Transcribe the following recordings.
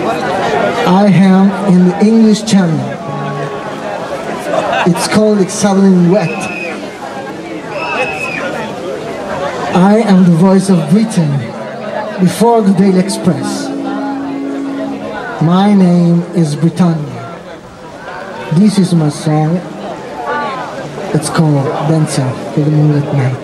I am in the English Channel. It's called Excelling Wet. I am the voice of Britain before the Daily Express. My name is Britannia. This is my song. It's called Dancing for the Moonlit Night.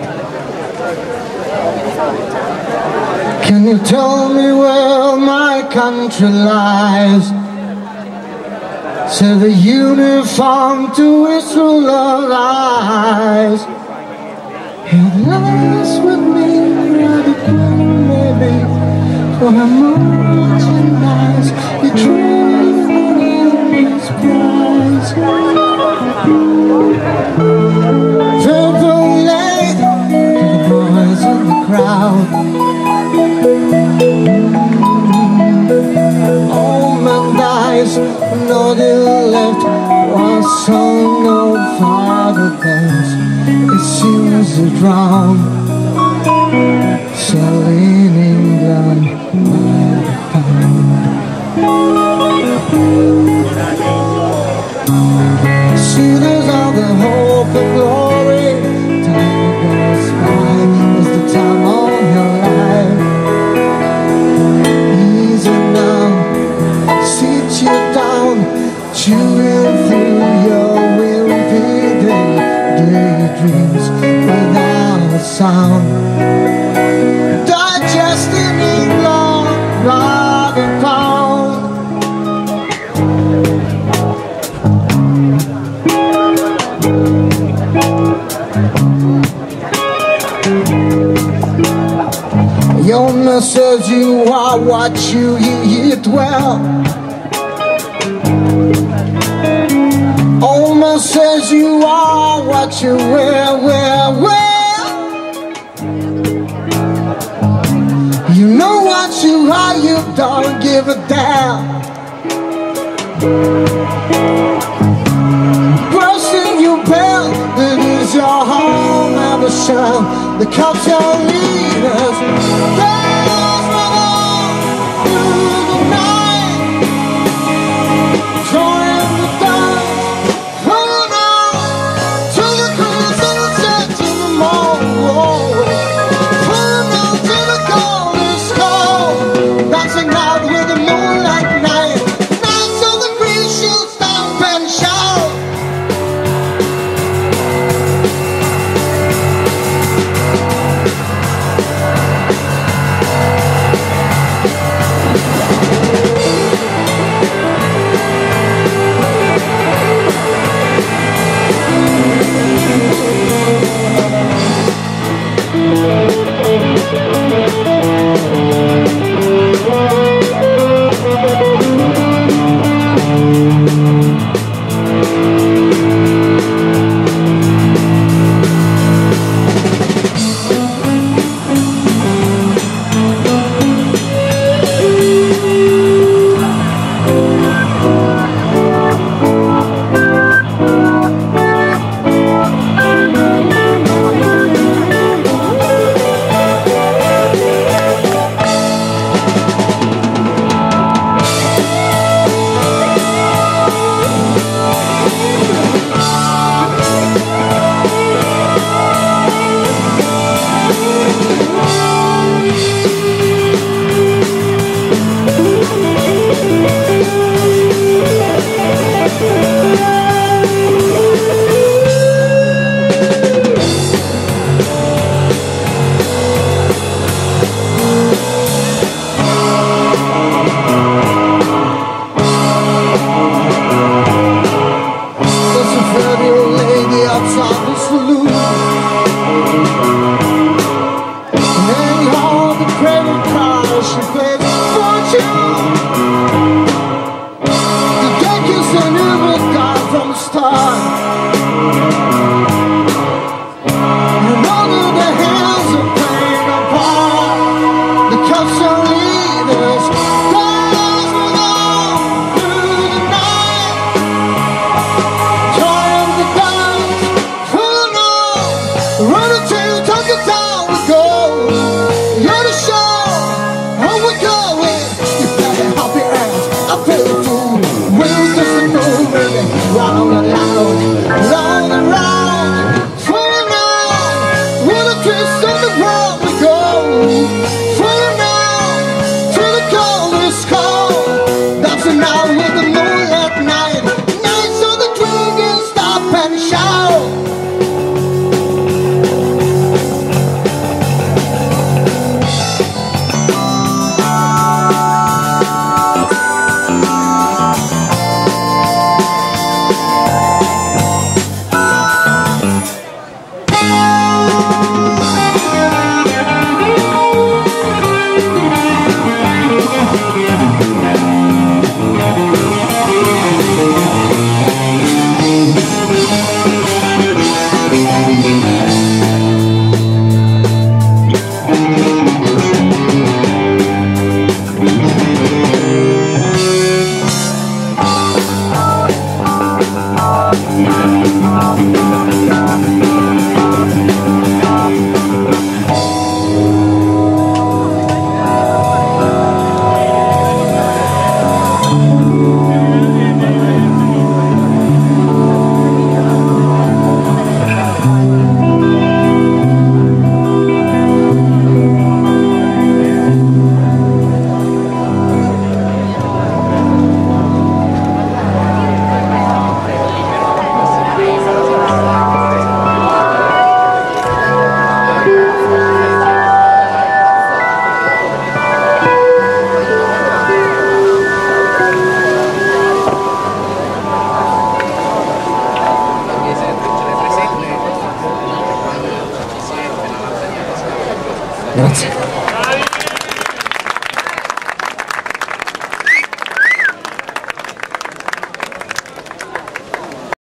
Can you tell me where my country lies? Say the uniform to Israel lies. It lies with me, rather quick, maybe. For a merchandise, you trade his price. Purple light, the boys in the crowd. Old man dies, no deal left. One son, no father dies. It seems to drown. Selling England by the pound. Cedars are the hope and glory. Time goes by is the time of your life. Easy now, sit you down, chewing through your wimpy daydreams without a sound. Digesting England by the pound. Your man says you are what you eat well. Old man says you are what you wear. You know what you are, you don't give a damn. Bursting your bell, it is your home, never shall. The cultural leaders.